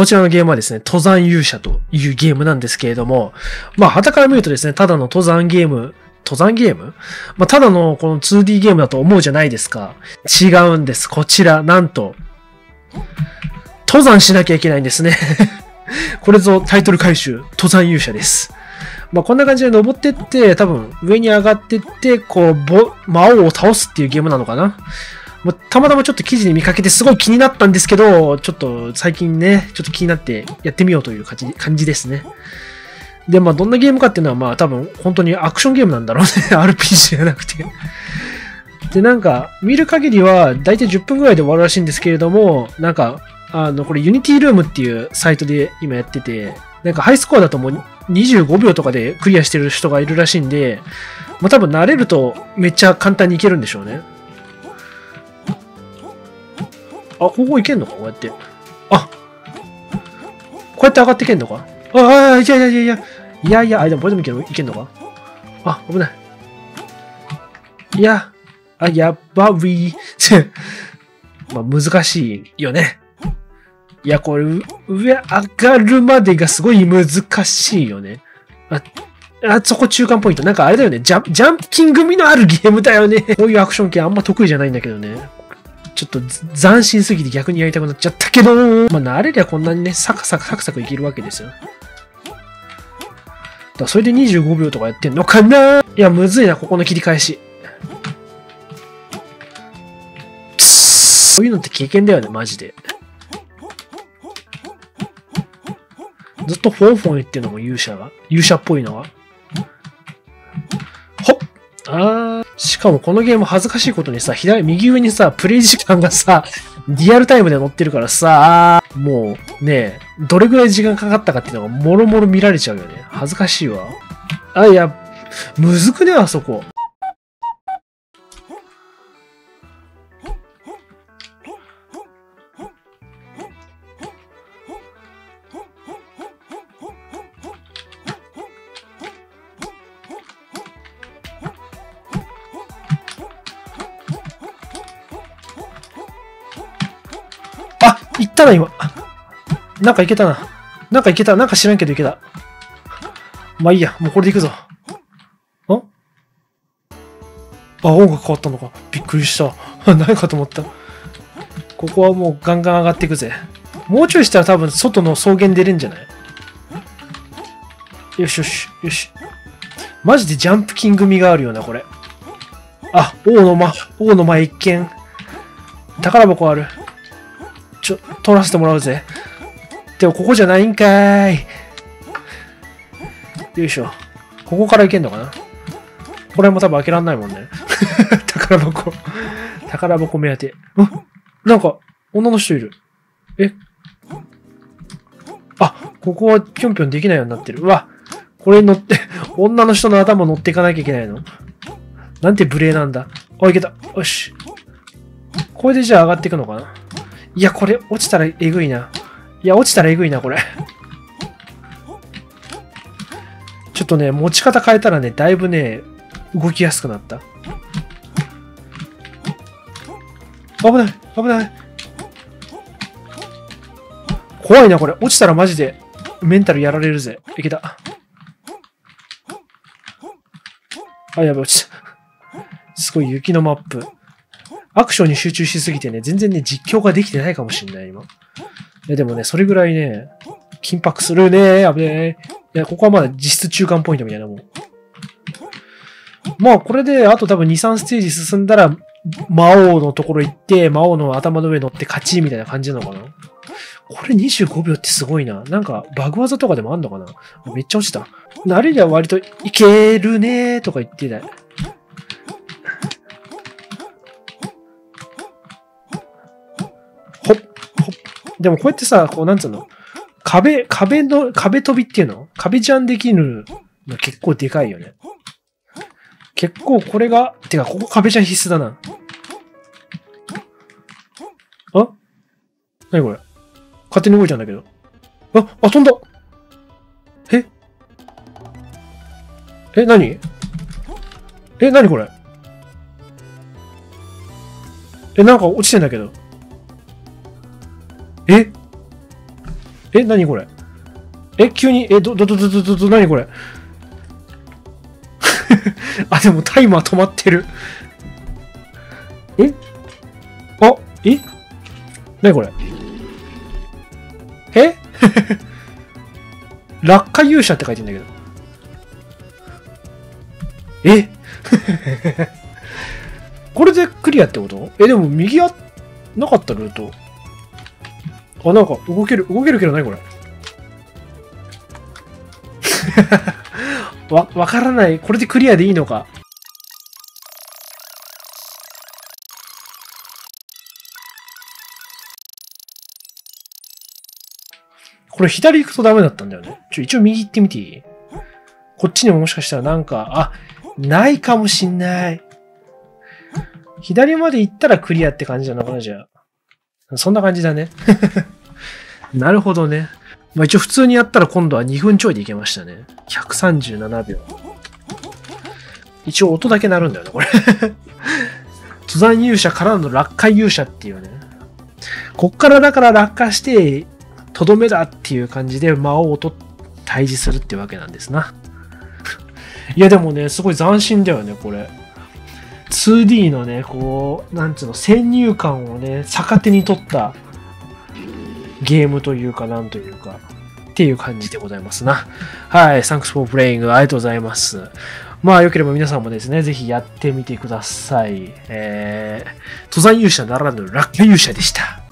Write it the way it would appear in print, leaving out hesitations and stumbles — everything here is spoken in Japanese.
こちらのゲームはですね、登山勇者というゲームなんですけれども、まあ、傍から見るとですね、ただの登山ゲームまあ、ただのこの 2D ゲームだと思うじゃないですか。違うんです。こちら、なんと、登山しなきゃいけないんですね。これぞタイトル回収、登山勇者です。まあ、こんな感じで登ってって、多分上に上がってって、こう、魔王を倒すっていうゲームなのかな。たまたまちょっと記事に見かけてすごい気になったんですけど、ちょっと最近ね、ちょっと気になってやってみようという感じですね。で、まあどんなゲームかっていうのはまあ多分本当にアクションゲームなんだろうね。RPG じゃなくて。で、なんか見る限りは大体10分ぐらいで終わるらしいんですけれども、なんか、これ Unity Room っていうサイトで今やってて、なんかハイスコアだともう25秒とかでクリアしてる人がいるらしいんで、まあ多分慣れるとめっちゃ簡単にいけるんでしょうね。あ、ここ行けんのかこうやって。あ、こうやって上がってけんのかいや、でもこれでもいけんのかあ、危ない。いや、やばウィー。まあ、難しいよね。いや、これ、上上がるまでがすごい難しいよね。そこ中間ポイント。なんかあれだよね。ジャンプキング味のあるゲームだよね。こういうアクション系あんま得意じゃないんだけどね。ちょっと斬新すぎて逆にやりたくなっちゃったけど、まあ慣れりゃこんなにね、サクサクいけるわけですよ。だからそれで25秒とかやってんのかないや、むずいな、ここの切り返し。そういうのって経験だよね、マジで。ずっとフォンフォン言ってんのも勇者っぽいのは。ほっしかもこのゲーム恥ずかしいことにさ、右上にさ、プレイ時間がさ、リアルタイムで載ってるからさ、もうね、どれぐらい時間かかったかっていうのがもろもろ見られちゃうよね。恥ずかしいわ。いや、むずくね、あそこ。行ったな、今。なんかいけたな。なんか知らんけどいけた。まあいいや、もうこれでいくぞ。音楽変わったのか。びっくりした。何かと思った。ここはもうガンガン上がっていくぜ。もうちょいしたら多分外の草原出れんじゃない？よし。マジでジャンプキング味があるよな、これ。王の間一見。宝箱ある。取らせてもらうぜ。でもここじゃないんかーい。よいしょ。ここから行けんのかな？これも多分開けらんないもんね。宝箱目当て。なんか、女の人いる。ここはぴょんぴょんできないようになってる。うわ、これに乗って、女の人の頭乗っていかなきゃいけないの？なんて無礼なんだ。いけた。よし。これでじゃあ上がっていくのかな？いや、これ、落ちたらえぐいな。これ。ちょっとね、持ち方変えたらね、だいぶね、動きやすくなった。危ない。怖いな、これ。落ちたらマジで、メンタルやられるぜ。いけた。やべ、落ちた。すごい雪のマップ。アクションに集中しすぎてね、全然ね、実況ができてないかもしんない、今。いや、でもね、それぐらいね、緊迫するね。危ねえ。いや、ここはまだ実質中間ポイントみたいなもん。まあ、これで、あと多分2、3ステージ進んだら、魔王のところ行って、魔王の頭の上乗って勝ちみたいな感じなのかな。これ25秒ってすごいな。なんか、バグ技とかでもあんのかな。めっちゃ落ちた。あれでは割といけるねーとか言ってたよ。でもこうやってさ、こうなんつうの、壁飛びっていうの？壁ジャンできるの結構でかいよね。結構これが、てかここ壁ジャン必須だな。何これ？勝手に動いちゃうんだけど。飛んだ！何？何これ？なんか落ちてんだけど。 え、何これ？え、急に、何これ？あ、でもタイマー止まってる。え？あ、え？何これ？え？落下勇者って書いてんだけど。え？これでクリアってこと？え、でも右なかったルート。あ、なんか動けるけど何これ。わからない。これでクリアでいいのか。これ左行くとダメだったんだよね。一応右行ってみていい？こっちにももしかしたらなんか、ないかもしんない。左まで行ったらクリアって感じじゃなくなじゃあ。そんな感じだね。なるほどね。まあ一応普通にやったら今度は2分ちょいでいけましたね。137秒。一応音だけ鳴るんだよね、これ。登山勇者からの落下勇者っていうね。こっからだから落下して、とどめだっていう感じで魔王と対峙するってわけなんですな。いやでもね、すごい斬新だよね、これ。2D のね、こう、なんつうの、先入観をね、逆手に取ったゲームというか、なんというか、っていう感じでございますな。はい、Thanks for playing. ありがとうございます。まあ、よければ皆さんもですね、ぜひやってみてください。登山勇者ならぬ落下勇者でした。